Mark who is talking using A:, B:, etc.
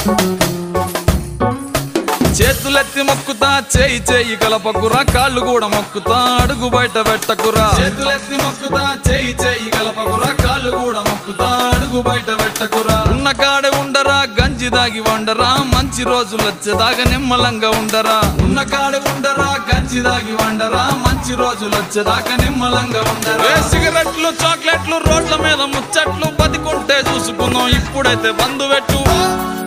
A: చేతులెత్తి మొక్కుతా చేయి చేయి కలపకురా కాళ్ళు కూడా మొక్కుతా అడుగు బయట పెట్టకురా చేతులెత్తి మొక్కుతా చేయి చేయి కలపకురా కాళ్ళు కూడా మొక్కుతా అడుగు బయట పెట్టకురా ఉన్న కాడే ఉండరా గంజి దాగి వండరా మంచి రోజులు వచ్చేదాకా నిమ్మలంగా ఉండరా ఉన్న కాడే ఉండరా గంజి దాగి వండరా మంచి రోజులు వచ్చేదాకా నిమ్మలంగా ఉండరా సిగరెట్లు చాక్లెట్లు రోడ్ల మీద ముచ్చట్లు బతికుంటే చూసుకుందాం ఇప్పుడైతే బంధు పెట్టు